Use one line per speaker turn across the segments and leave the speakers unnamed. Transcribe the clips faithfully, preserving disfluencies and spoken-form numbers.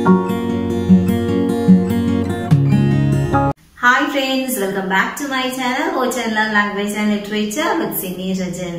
Hi friends, welcome back to my channel, O Channel Language and Literature with Simi Rajan.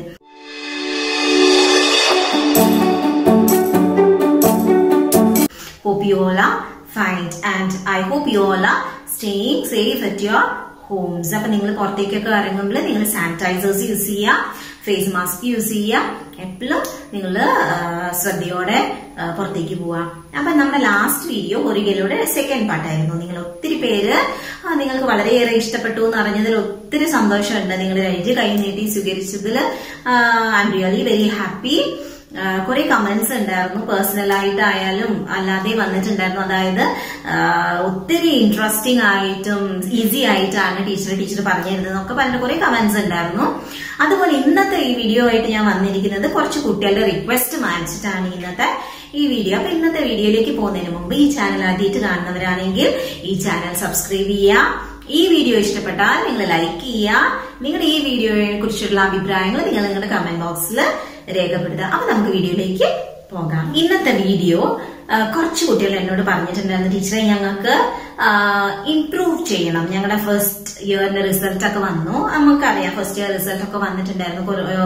Hope you all are fine and I hope you all are staying safe at your homes. Appo ningal porthekku irangumbol ningal sanitizers use cheya, face mask use cheya, eppalum ningal ശ്രദ്ധയോടെ പുറത്തേക്ക് പോവാം. അപ്പൊ നമ്മുടെ last video ഒരിക്കലൂടെ second പാർട്ടായിരുന്നു. നിങ്ങൾ ഒത്തിരി പേര് നിങ്ങൾക്ക് വളരെയേറെ ഇഷ്ടപ്പെട്ടു എന്ന് അറിഞ്ഞതിൽ ഒത്തിരി സന്തോഷമുണ്ട്. നിങ്ങൾ രണ്ട് കൈ നീട്ടി സ്വീകരിച്ചതിൽ I am really very happy. കുറെ കമന്റ്സ് ഉണ്ടായിരുന്നു, പേഴ്സണൽ ആയിട്ടായാലും അല്ലാതെ വന്നിട്ടുണ്ടായിരുന്നു. അതായത് ഒത്തിരി ഇൻട്രസ്റ്റിംഗ് ആയിട്ടും ഈസി ആയിട്ടാണ് ടീച്ചർ ടീച്ചർ പറഞ്ഞിരുന്നതെന്നൊക്കെ പറഞ്ഞ കുറെ കമന്റ്സ് ഉണ്ടായിരുന്നു. അതുപോലെ ഇന്നത്തെ ഈ വീഡിയോ ആയിട്ട് ഞാൻ വന്നിരിക്കുന്നത് കുറച്ച് കുട്ടികളുടെ റിക്വസ്റ്റ് മാനിച്ചിട്ടാണ് ഇന്നത്തെ ഈ വീഡിയോ. അപ്പൊ ഇന്നത്തെ വീഡിയോയിലേക്ക് പോകുന്നതിന് മുമ്പ് ഈ ചാനൽ ആദ്യമായിട്ട് കാണുന്നവരാണെങ്കിൽ ഈ ചാനൽ സബ്സ്ക്രൈബ് ചെയ്യുക. ഈ വീഡിയോ ഇഷ്ടപ്പെട്ടാൽ നിങ്ങൾ ലൈക്ക് ചെയ്യുക. നിങ്ങളുടെ ഈ വീഡിയോയെ കുറിച്ചുള്ള അഭിപ്രായങ്ങൾ നിങ്ങൾ നിങ്ങളുടെ കമന്റ് ബോക്സിൽ രേഖപ്പെടുത്തുക. അപ്പൊ നമുക്ക് വീഡിയോയിലേക്ക് പോകാം. ഇന്നത്തെ വീഡിയോ കുറച്ച് കുട്ടികൾ എന്നോട് പറഞ്ഞിട്ടുണ്ടായിരുന്നു, ടീച്ചറെ ഞങ്ങൾക്ക് ഇംപ്രൂവ് ചെയ്യണം. ഞങ്ങളുടെ ഫസ്റ്റ് ഇയറിന്റെ റിസൾട്ട് ഒക്കെ വന്നു. നമുക്കറിയാം ഫസ്റ്റ് ഇയർ റിസൾട്ട് ഒക്കെ വന്നിട്ടുണ്ടായിരുന്നു.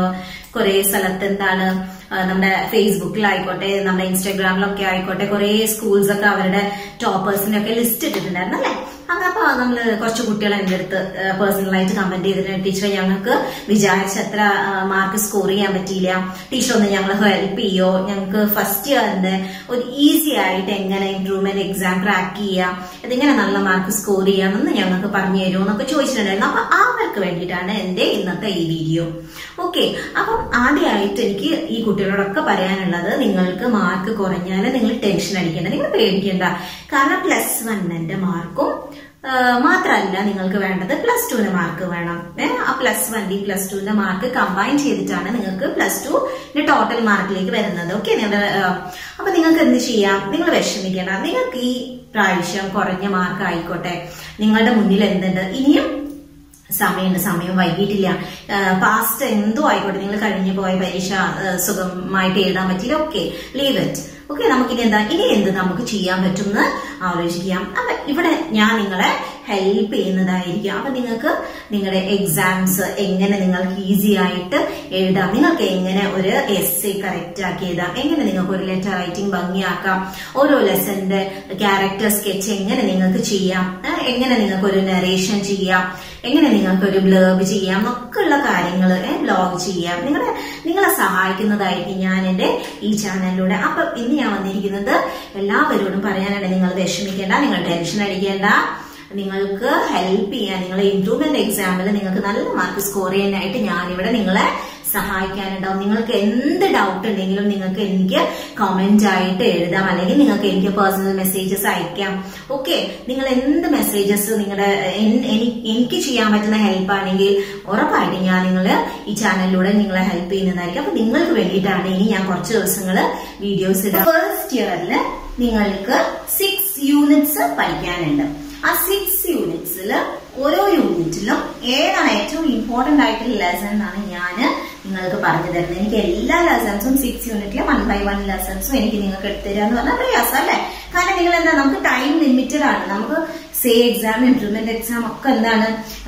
കുറെ സ്ഥലത്ത് എന്താണ് നമ്മുടെ ഫേസ്ബുക്കിലായിക്കോട്ടെ നമ്മുടെ ഇൻസ്റ്റാഗ്രാമിലൊക്കെ ആയിക്കോട്ടെ കുറെ സ്കൂൾസ് ഒക്കെ അവരുടെ ടോപ്പേഴ്സിനൊക്കെ ലിസ്റ്റ് ഇട്ടിട്ടുണ്ടായിരുന്നു അല്ലെ. അങ്ങനപ്പോ നമ്മള് കുറച്ച് കുട്ടികൾ എന്റെ അടുത്ത് പേഴ്സണലായിട്ട് കമന്റ് ചെയ്തിട്ടുണ്ട്, ടീച്ചറെ ഞങ്ങൾക്ക് വിചാരിച്ച അത്ര മാർക്ക് സ്കോർ ചെയ്യാൻ പറ്റിയില്ല, ടീച്ചർ ഒന്ന് ഞങ്ങൾ ഹെൽപ്പ് ചെയ്യോ, ഞങ്ങൾക്ക് ഫസ്റ്റ് ഇയറിന്റെ ഒരു ഈസി ആയിട്ട് എങ്ങനെ ഇംപ്രൂവ്മെന്റ് എക്സാം ക്രാക്ക് ചെയ്യാം, ഇതെങ്ങനെ നല്ല മാർക്ക് സ്കോർ ചെയ്യാമെന്ന് ഞങ്ങൾക്ക് പറഞ്ഞു തരുമോ എന്നൊക്കെ ചോദിച്ചിട്ടുണ്ടായിരുന്നു. അപ്പൊ അവർക്ക് വേണ്ടിയിട്ടാണ് എന്റെ ഇന്നത്തെ ഈ വീഡിയോ. ഓക്കെ, അപ്പം ആദ്യമായിട്ട് എനിക്ക് ഈ കുട്ടികളോടൊക്കെ പറയാനുള്ളത്, നിങ്ങൾക്ക് മാർക്ക് കുറഞ്ഞാൽ നിങ്ങൾ ടെൻഷൻ അടിക്കേണ്ട, നിങ്ങൾ പേടിക്കേണ്ട. കാരണം പ്ലസ് വണ്ണിന്റെ മാർക്കും മാത്രമല്ല നിങ്ങൾക്ക് വേണ്ടത് പ്ലസ് ടുവിന്റെ മാർക്ക് വേണം. ആ പ്ലസ് വണ്ണിന്റെ പ്ലസ് ടുവിന്റെ മാർക്ക് കമ്പൈൻ ചെയ്തിട്ടാണ് നിങ്ങൾക്ക് പ്ലസ് ടുവിന്റെ ടോട്ടൽ മാർക്കിലേക്ക് വരുന്നത്. ഓക്കെ, നിങ്ങളുടെ അപ്പൊ നിങ്ങൾക്ക് എന്ത് ചെയ്യാം, നിങ്ങൾ വിഷമിക്കേണ്ട. നിങ്ങൾക്ക് ഈ പ്രാവശ്യം കുറഞ്ഞ മാർക്ക് ആയിക്കോട്ടെ, നിങ്ങളുടെ മുന്നിൽ എന്തുണ്ട്, ഇനിയും സമയമുണ്ട്, സമയം വൈകിട്ടില്ല. പാസ്റ്റ് എന്തോ ആയിക്കോട്ടെ, നിങ്ങൾ കഴിഞ്ഞു പോയ പരീക്ഷ സുഖമായിട്ട് എഴുതാൻ പറ്റില്ല, ഓക്കെ, ലീവ് ഇറ്റ്. ഓക്കെ, നമുക്കിനി എന്താ ഇനി എന്ത് നമുക്ക് ചെയ്യാൻ പറ്റും എന്ന് ആലോചിക്കാം. അപ്പൊ ഇവിടെ ഞാൻ നിങ്ങളെ ഹെൽപ്പ് ചെയ്യുന്നതായിരിക്കും. അപ്പൊ നിങ്ങൾക്ക് നിങ്ങളുടെ എക്സാംസ് എങ്ങനെ നിങ്ങൾക്ക് ഈസി ആയിട്ട് എഴുതാം, നിങ്ങൾക്ക് എങ്ങനെ ഒരു എസ് എ കറക്റ്റ് ആക്കി എഴുതാം, എങ്ങനെ നിങ്ങൾക്ക് ഒരു ലെറ്റർ റൈറ്റിംഗ് ഭംഗിയാക്കാം, ഓരോ ലെസന്റെ ക്യാരക്ടർ സ്കെച്ച് എങ്ങനെ നിങ്ങൾക്ക് ചെയ്യാം, എങ്ങനെ നിങ്ങൾക്ക് ഒരു നറേഷൻ ചെയ്യാം, എങ്ങനെ നിങ്ങൾക്ക് ഒരു ബ്ലർബ് ചെയ്യാം എന്നൊക്കെയുള്ള കാര്യങ്ങൾ ബ്ലോഗ് ചെയ്യാം. നിങ്ങളെ നിങ്ങളെ സഹായിക്കുന്നതായിരിക്കും ഞാൻ എന്റെ ഈ ചാനലിലൂടെ. അപ്പൊ ഇന്ന് ഞാൻ വന്നിരിക്കുന്നത് എല്ലാവരോടും പറയാനാണ്, നിങ്ങൾ വിഷമിക്കേണ്ട, നിങ്ങൾ ടെൻഷൻ അടിക്കേണ്ട. നിങ്ങൾക്ക് ഹെൽപ്പ് ചെയ്യാൻ, നിങ്ങളെ ഇംപ്രൂവ്മെന്റ് എക്സാമിൽ നിങ്ങൾക്ക് നല്ല മാർക്ക് സ്കോർ ചെയ്യാനായിട്ട് ഞാനിവിടെ നിങ്ങളെ സഹായിക്കാനുണ്ടാവും. നിങ്ങൾക്ക് എന്ത് ഡൗട്ട് ഉണ്ടെങ്കിലും നിങ്ങൾക്ക് എനിക്ക് കമന്റ് ആയിട്ട് എഴുതാം, അല്ലെങ്കിൽ നിങ്ങൾക്ക് എനിക്ക് പേഴ്സണൽ മെസ്സേജസ് അയക്കാം. ഓക്കെ, നിങ്ങൾ എന്ത് മെസ്സേജസ് നിങ്ങളുടെ എനിക്ക് ചെയ്യാൻ പറ്റുന്ന ഹെൽപ്പ് ആണെങ്കിൽ ഉറപ്പായിട്ട് ഞാൻ നിങ്ങള് ഈ ചാനലിലൂടെ നിങ്ങളെ ഹെൽപ്പ് ചെയ്യുന്നതായിരിക്കും. അപ്പൊ നിങ്ങൾക്ക് വേണ്ടിയിട്ടാണ് ഇനി ഞാൻ കുറച്ച് ദിവസങ്ങള് വീഡിയോസ് ഇടാം. ഫസ്റ്റ് ഇയറിൽ നിങ്ങൾക്ക് സിക്സ് യൂണിറ്റ്സ് പഠിക്കാനുണ്ട്. ആ സിക്സ് യൂണിറ്റ്സില് ഓരോ യൂണിറ്റിലും ഏതാണ് ഏറ്റവും ഇമ്പോർട്ടന്റ് ആയിട്ടുള്ള ലെസൺ എന്നാണ് ഞാൻ നിങ്ങൾക്ക് പറഞ്ഞു തരുന്നത്. എനിക്ക് എല്ലാ ലെസൺസും സിക്സ് യൂണിറ്റിലെ വൺ ബൈ വൺ ലെസൺസും എനിക്ക് നിങ്ങൾക്ക് എടുത്തുതരിക എന്ന് പറഞ്ഞാൽ പ്രയാസം അല്ലെ. കാരണം നിങ്ങൾ എന്താ, നമുക്ക് ടൈം ലിമിറ്റഡ് ആണ്. നമുക്ക് സേ എക്സാം ഇംപ്രൂവ്മെന്റ് എക്സാം ഒക്കെ എന്താണ്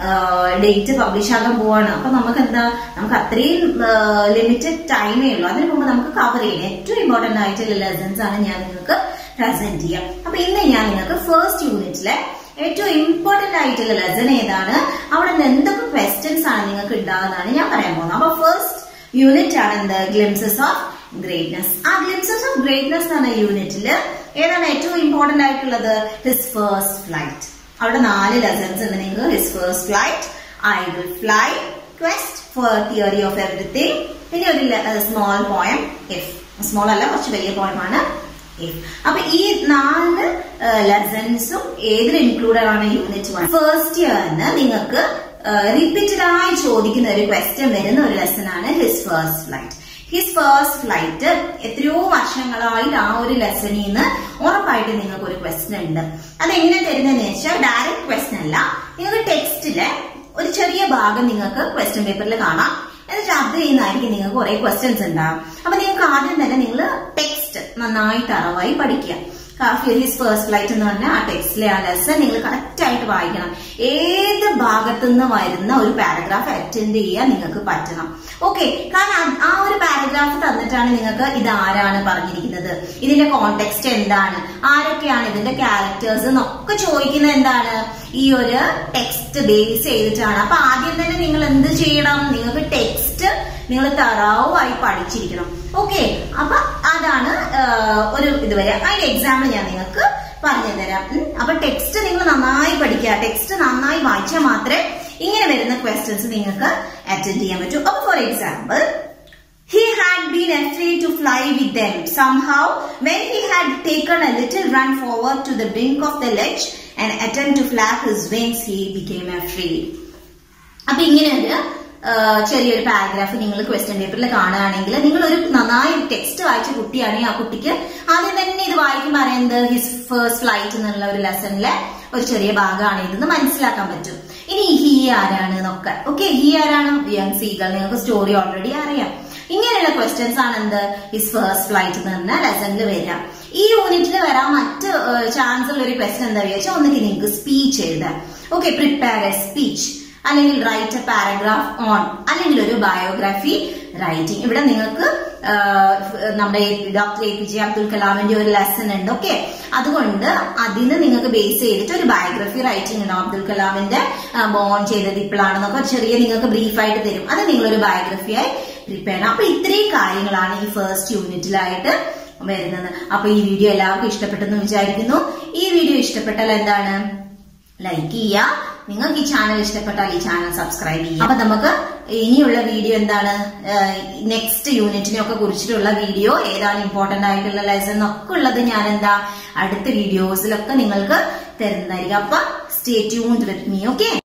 ഡേറ്റ് പബ്ലിഷ് ആകാൻ പോവാണ്. അപ്പൊ നമുക്ക് എന്താ, നമുക്ക് അത്രയും ലിമിറ്റഡ് ടൈമേ ഉള്ളൂ. അതിന് മുമ്പ് നമുക്ക് കവർ ചെയ്യാം. ഏറ്റവും ഇമ്പോർട്ടന്റ് ആയിട്ടുള്ള ലെസൺസ് ആണ് ഞാൻ നിങ്ങൾക്ക് പ്രസന്റ് ചെയ്യാം. അപ്പൊ ഇന്ന് ഞാൻ നിങ്ങൾക്ക് ഫസ്റ്റ് യൂണിറ്റിലെ ഏറ്റവും ഇമ്പോർട്ടന്റ് ആയിട്ടുള്ള ലെസൺ ഏതാണ്, അവിടെ നിന്ന് എന്തൊക്കെ ക്വസ്റ്റ്യൻസ് ആണ് നിങ്ങൾക്ക് ഉണ്ടാകുന്നതാണ് ഞാൻ പറയാൻ പോകുന്നത്. അപ്പൊ ഫസ്റ്റ് യൂണിറ്റ് ആണ് എന്ത്, ഗ്ലിംസസ് ഓഫ് ഗ്രേറ്റ്നെസ്. ആ ഗ്ലിംസസ് ഓഫ് ഗ്രേറ്റ്നെസ് എന്ന യൂണിറ്റിൽ ഏതാണ് ഏറ്റവും ഇമ്പോർട്ടന്റ് ആയിട്ടുള്ളത്, ഹിസ് ഫസ്റ്റ് ഫ്ലൈറ്റ്. അവിടെ നാല് ലെസൺസ് ഉണ്ട് നിങ്ങൾക്ക്. His first flight, I will fly, quest for theory of everything, പിന്നെ ഒരു സ്മോൾ പോയം, ഇഫ്. സ്മോൾ അല്ല, കുറച്ച് വലിയ പോയമാണ്. അപ്പൊ ഈ നാല് ലെസൺസും ഏതിൽ ഇൻക്ലൂഡഡ് ആണ് യൂണിറ്റ് വൺ. ഫസ്റ്റ് ഇയറിന് നിങ്ങൾക്ക് റിപ്പീറ്റഡ് ആയി ചോദിക്കുന്ന ഒരു ക്വസ്റ്റ്യൻ വരുന്ന ഒരു ലെസൺ ആണ് his first flight. His first flight എത്രയോ വർഷങ്ങളായിട്ട് ആ ഒരു ലെസണിൽ നിന്ന് ഉറപ്പായിട്ട് നിങ്ങൾക്ക് ഒരു ക്വസ്റ്റ്യൻ ഉണ്ട്. അതെങ്ങനെ തരുന്നതെന്ന് വെച്ചാൽ ഡയറക്റ്റ് ക്വസ്റ്റ്യൻ അല്ല, നിങ്ങൾക്ക് ടെക്സ്റ്റിലെ ഒരു ചെറിയ ഭാഗം നിങ്ങൾക്ക് ക്വസ്റ്റ്യൻ പേപ്പറിൽ കാണാം. എന്നിട്ട് അത് ചെയ്യുന്നതായിരിക്കും നിങ്ങൾക്ക് കുറെ ക്വസ്റ്റ്യൻസ് ഉണ്ടാവും. അപ്പൊ നിങ്ങൾക്ക് ആദ്യം തന്നെ നിങ്ങൾ ടെക്സ്റ്റ് ടെക്സ്റ്റ് നന്നായി തറവായി പഠിക്കുക. ഹിസ് ഫസ്റ്റ് ഫ്ലൈറ്റ് എന്ന് പറഞ്ഞാൽ ആ ടെക്സ്റ്റിലെ ആ ലെസൺ നിങ്ങൾ കറക്റ്റ് ആയിട്ട് വായിക്കണം. ഏത് ഭാഗത്തു നിന്ന് വരുന്ന ഒരു പാരഗ്രാഫ് അറ്റൻഡ് ചെയ്യാൻ നിങ്ങൾക്ക് പറ്റണം. ഓക്കെ, കാരണം ആ ഒരു പാരഗ്രാഫ് തന്നിട്ടാണ് നിങ്ങൾക്ക് ഇത് ആരാണ് പറഞ്ഞിരിക്കുന്നത്, ഇതിന്റെ കോണ്ടെക്സ്റ്റ് എന്താണ്, ആരൊക്കെയാണ് ഇതിന്റെ ക്യാരക്ടേഴ്സ് എന്നൊക്കെ ചോദിക്കുന്നത് എന്താണ്, ഈ ഒരു ടെക്സ്റ്റ് ബേസ് ചെയ്തിട്ടാണ്. അപ്പൊ ആദ്യം തന്നെ നിങ്ങൾ എന്ത് ചെയ്യണം, നിങ്ങൾക്ക് ടെക്സ്റ്റ് നിങ്ങൾ തറാവായി പഠിച്ചിരിക്കണം. ഓക്കെ, അപ്പൊ അതാണ് ഒരു ഇതുവരെ. അതിന്റെ എക്സാമ്പിൾ ഞാൻ നിങ്ങൾക്ക് പറഞ്ഞു തരാം. അപ്പൊ ടെക്സ്റ്റ് നിങ്ങൾ നന്നായി പഠിക്കുക, ടെക്സ്റ്റ് നന്നായി വായിച്ചാൽ മാത്രമേ ഇങ്ങനെ വരുന്ന ക്വസ്റ്റ്യൻസ് നിങ്ങൾക്ക് അറ്റൻഡ് ചെയ്യാൻ പറ്റൂ. അപ്പൊ for example, he had been afraid to fly with them. Somehow, when he had taken a little run forward to the brink of the ledge and attempt to flap his wings, he became afraid. അപ്പൊ ഇങ്ങനെ ഒരു ചെറിയൊരു paragraph നിങ്ങൾ question പേപ്പറിൽ കാണുകയാണെങ്കിൽ, നിങ്ങൾ ഒരു നന്നായി ടെക്സ്റ്റ് വായിച്ച കുട്ടിയാണെങ്കിൽ ആ കുട്ടിക്ക് ആദ്യം തന്നെ ഇത് വായിക്കുമ്പോൾ അറിയുന്നത് ഹിസ് ഫസ്റ്റ് ഫ്ലൈറ്റ് എന്നുള്ള ഒരു ലെസണിലെ ഒരു ചെറിയ ഭാഗമാണ് ഇതെന്ന് മനസ്സിലാക്കാൻ പറ്റും. ഇനി ഹി ആരാണ് എന്നൊക്കെ. ഓക്കെ, ഹി ആരാണ്, യങ് സീഗൾ, നിങ്ങൾക്ക് സ്റ്റോറി ഓൾറെഡി അറിയാം. ഇങ്ങനെയുള്ള ക്വസ്റ്റ്യൻസ് ആണ് എന്ത് ഹിസ് ഫസ്റ്റ് ഫ്ലൈറ്റ് എന്ന് പറഞ്ഞ ലെസണിൽ വരിക. ഈ യൂണിറ്റിൽ വരാൻ മറ്റ് ചാൻസ് ഉള്ള ഒരു ക്വസ്റ്റ്യൻ എന്താ വെച്ചാൽ, ഒന്നുകിൽ നിങ്ങൾക്ക് സ്പീച്ച് എഴുതാം. ഓക്കെ, പ്രിപ്പയർ എ സ്പീച്ച്, അല്ലെങ്കിൽ റൈറ്റ് എ പാരഗ്രാഫ് ഓൺ, അല്ലെങ്കിൽ ഒരു ബയോഗ്രാഫി റൈറ്റിംഗ്. ഇവിടെ നിങ്ങൾക്ക് നമ്മുടെ doctor A P J Abdul കലാമിന്റെ ഒരു ലെസൺ ഉണ്ട്. ഓക്കെ, അതുകൊണ്ട് അതിന് നിങ്ങൾക്ക് ബേസ് ചെയ്തിട്ട് ഒരു ബയോഗ്രഫി റൈറ്റിംഗ് ഉണ്ട്. അബ്ദുൽ കലാമിന്റെ ബോൺ ചെയ്തത് ഇപ്പോഴാണെന്നൊക്കെ ചെറിയ നിങ്ങൾക്ക് ബ്രീഫായിട്ട് തരും. അത് നിങ്ങളൊരു ബയോഗ്രഫിയായി പ്രിപ്പയർ ചെയ്യണം. അപ്പൊ ഇത്രയും കാര്യങ്ങളാണ് ഈ ഫസ്റ്റ് യൂണിറ്റിലായിട്ട് വരുന്നത്. അപ്പൊ ഈ വീഡിയോ എല്ലാവർക്കും ഇഷ്ടപ്പെട്ടെന്ന് വിചാരിക്കുന്നു. ഈ വീഡിയോ ഇഷ്ടപ്പെട്ടാൽ എന്താണ്, ലൈക്ക് ചെയ്യുക. നിങ്ങൾക്ക് ഈ ചാനൽ ഇഷ്ടപ്പെട്ടാൽ ഈ ചാനൽ സബ്സ്ക്രൈബ് ചെയ്യുക. അപ്പൊ നമുക്ക് ഇനിയുള്ള വീഡിയോ എന്താണ്, നെക്സ്റ്റ് യൂണിറ്റിനെ ഒക്കെ കുറിച്ചിട്ടുള്ള വീഡിയോ, ഏതാണ് ഇമ്പോർട്ടന്റ് ആയിട്ടുള്ള ലെസൺ എന്നൊക്കെ ഉള്ളത് ഞാൻ എന്താ അടുത്ത വീഡിയോസിലൊക്കെ നിങ്ങൾക്ക് തരുന്നതായിരിക്കും. അപ്പൊ stay tuned with me. Okay.